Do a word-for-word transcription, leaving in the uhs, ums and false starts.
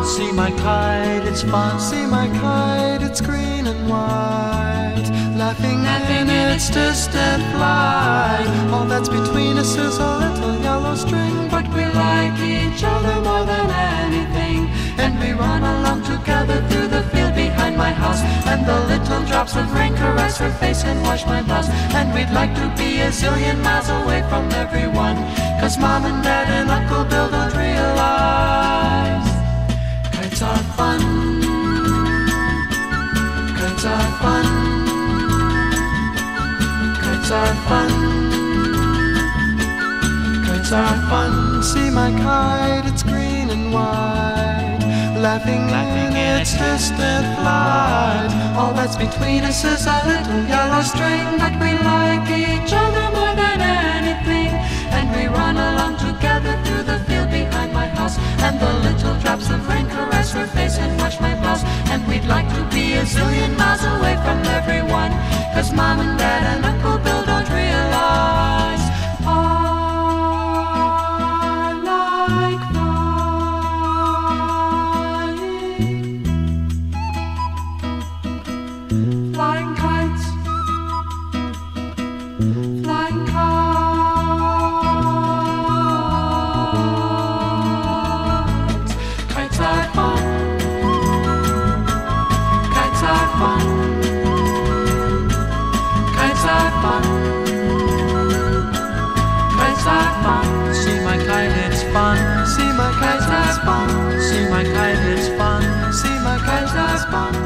See my kite, it's fun. See my kite, it's green and white. Laughing, Laughing in its distant flight. All that's between us is a little yellow string, but we like each other more than anything. And we run along together through the field behind my house, and the little drops of rain caress her face and wash my blouse. And we'd like to be a zillion miles away from everyone, 'cause Mom and Dad and Uncle Bill don't realize kites are fun. Kites are fun. Kites are fun. Kites are fun. See my kite, it's green and white. Laughing, Laughing in its distant flight. All that's between us is a little yellow string, but we like each other more than anything. And we run along together through the field behind my house, and the little drops of rain caress her face and wash my blouse. And we'd like to be a zillion miles away from everyone, 'cause Mom and Dad and Uncle Bill don't realize I like flying. Flying kites. Flying kites. Kites are fun. Kites are fun. Kites are fun. Kites are fun. See my kite, it's fun. See my kite, it's fun. See my kite, it's fun. See my kite, it's fun.